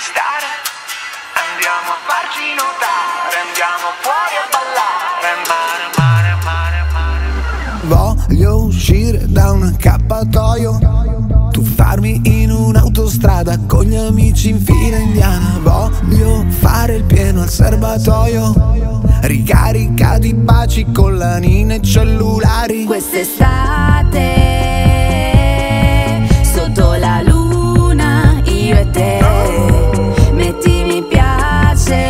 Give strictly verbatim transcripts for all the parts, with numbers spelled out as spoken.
conquistare, andiamo a farci notare, andiamo fuori a ballare, mare, mare, mare, mare. Voglio uscire da un accappatoio, tuffarmi in un'autostrada con gli amici in fila indiana. Voglio fare il pieno al serbatoio, ricarica di baci, collanine e cellulari. Quest'estate sotto la luna io e te, metti mi piace.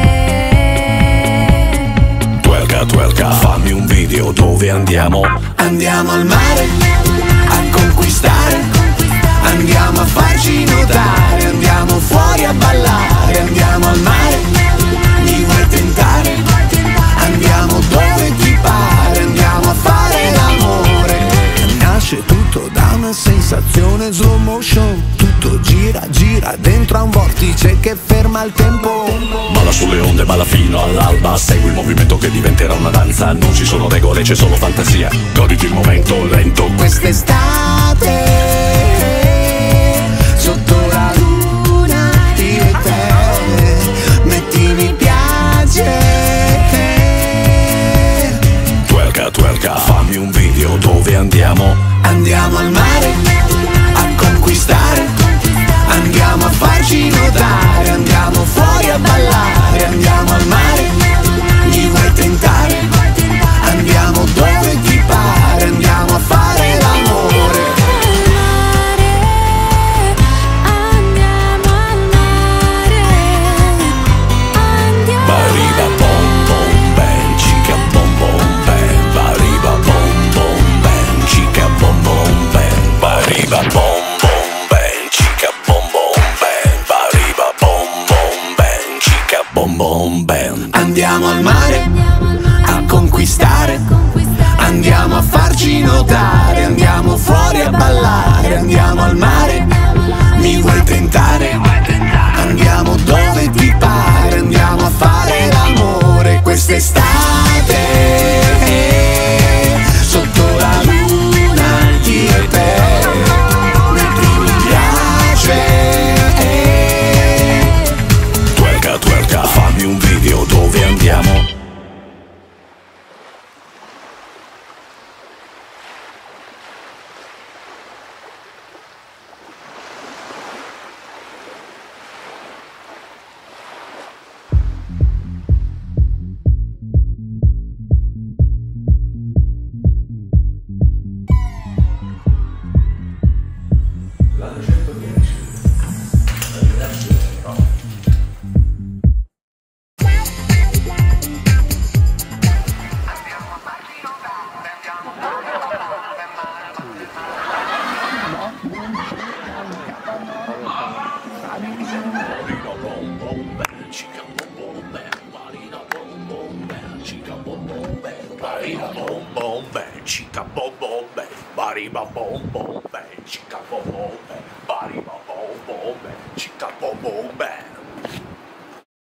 Twerka, twerka, fammi un video dove andiamo. Andiamo al mare a conquistare, andiamo a farci notare, andiamo fuori a ballare, andiamo al mare, mi vuoi tentare? Andiamo dove ti pare, andiamo a fare l'amore. Nasce tutto da una sensazione slow motion, tutto gira, gira dentro a un vortice che ferma il tempo. Balla sulle onde, balla fino all'alba, segui il movimento che diventerà una danza. Non ci sono regole, c'è solo fantasia, goditi il momento lento. Quest'estate sotto la luna io e te, metti mi piace. Twerka, twerka, fammi un video dove andiamo. Andiamo al mare a conquistare, andiamo a farci notare, andiamo fuori a ballare, andiamo al mare, mi vuoi tentare? Andiamo dove ti pare, andiamo a fare l'amore. Andiamo al mare, andiamo. Bariba bom bom bam, chica bom bom bam. Bariba bom bom bam, chica bom bom bam. Bariba bom bom bam, chica bom bom bam. Bariba bom bom bam, chica bom bom bam. Andiamo al mare a conquistare, andiamo a farci notare, andiamo fuori a ballare, andiamo al mare, mi vuoi tentare? Andiamo dove ti pare, andiamo a fare l'amore. Quest'estate sotto la luna io e te, mentre mi piace. Twerka, twerka, fammi un video dove andiamo. Bariba bom bom bam, chica bom bom bam. Bariba bom bom bam, chica bom bom bam. Bariba bom bom bam, chica bom bom bam.